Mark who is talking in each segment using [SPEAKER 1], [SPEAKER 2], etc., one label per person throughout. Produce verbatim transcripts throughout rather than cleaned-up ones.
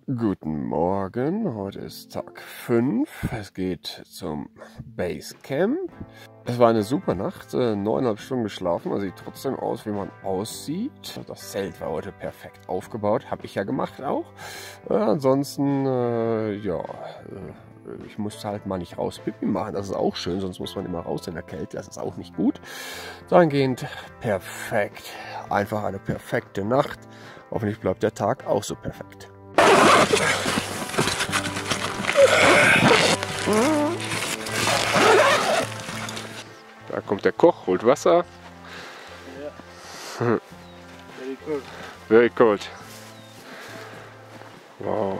[SPEAKER 1] Guten Morgen, heute ist Tag fünf. Es geht zum Basecamp. Es war eine super Nacht, äh, neuneinhalb Stunden geschlafen, also sieht trotzdem aus, wie man aussieht. Das Zelt war heute perfekt aufgebaut, habe ich ja gemacht auch. Äh, ansonsten, äh, ja, äh, ich musste halt mal nicht raus Pipi machen, das ist auch schön, sonst muss man immer raus in der Kälte, das ist auch nicht gut. Dahingehend perfekt, einfach eine perfekte Nacht. Hoffentlich bleibt der Tag auch so perfekt. Da kommt der Koch, holt Wasser.
[SPEAKER 2] Ja. Very cold.
[SPEAKER 1] Very cold. Wow.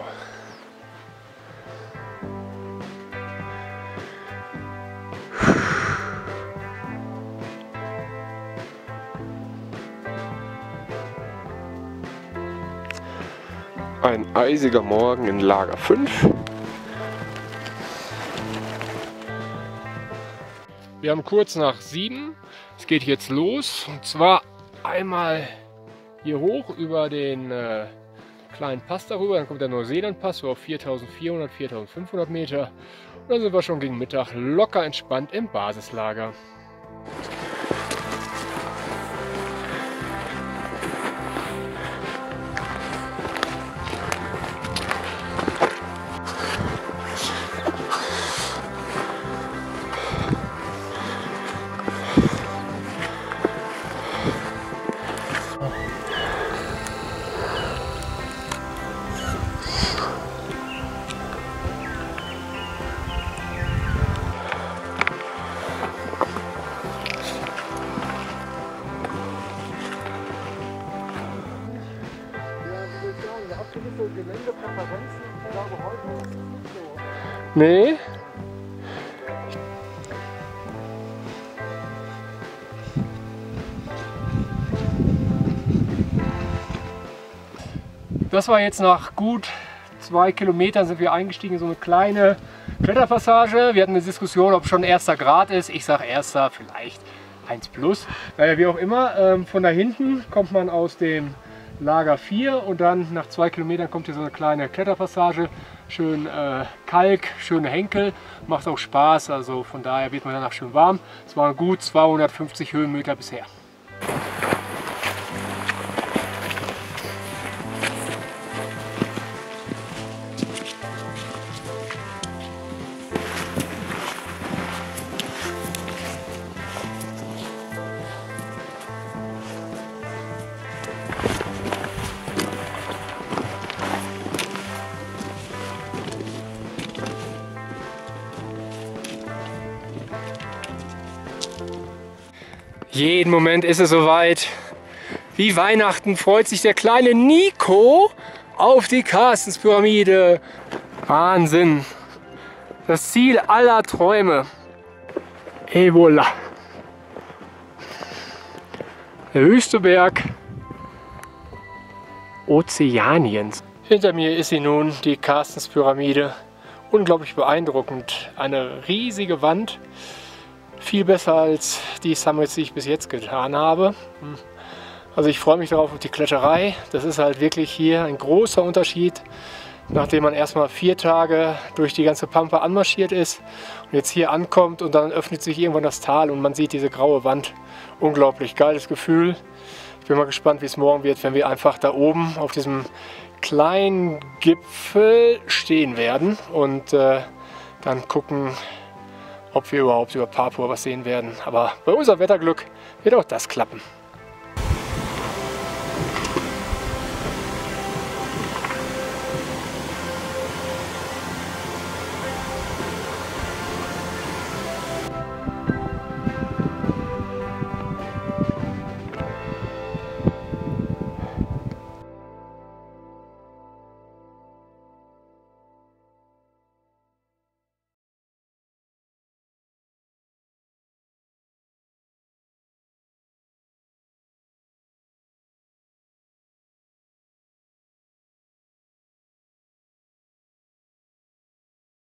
[SPEAKER 1] Ein eisiger Morgen in Lager fünf. Wir haben kurz nach sieben. Es geht jetzt los. Und zwar einmal hier hoch über den äh, kleinen Pass darüber. Dann kommt der Neuseeland-Pass so auf viertausendvierhundert, viertausendfünfhundert Meter. Und dann sind wir schon gegen Mittag locker entspannt im Basislager. Nee. Das war jetzt nach gut zwei Kilometern sind wir eingestiegen in so eine kleine Kletterpassage. Wir hatten eine Diskussion, ob schon erster Grad ist. Ich sage erster, vielleicht eins plus. Naja, wie auch immer, ähm, von da hinten kommt man aus dem Lager vier und dann nach zwei Kilometern kommt hier so eine kleine Kletterpassage. Schön äh, Kalk, schöne Henkel, macht auch Spaß, also von daher wird man danach schön warm. Es waren gut zweihundertfünfzig Höhenmeter bisher. Jeden Moment ist es soweit. Wie Weihnachten freut sich der kleine Nico auf die Carstenspyramide. Wahnsinn. Das Ziel aller Träume. Et voilà. Der höchste Berg Ozeaniens. Hinter mir ist sie nun, die Carstenspyramide. Unglaublich beeindruckend. Eine riesige Wand. Viel besser als die Summits, die ich bis jetzt getan habe. Also ich freue mich darauf auf die Kletterei. Das ist halt wirklich hier ein großer Unterschied, nachdem man erstmal vier Tage durch die ganze Pampa anmarschiert ist und jetzt hier ankommt und dann öffnet sich irgendwann das Tal und man sieht diese graue Wand. Unglaublich geiles Gefühl. Ich bin mal gespannt, wie es morgen wird, wenn wir einfach da oben auf diesem kleinen Gipfel stehen werden und äh, dann gucken, ob wir überhaupt über Papua was sehen werden. Aber bei unserem Wetterglück wird auch das klappen.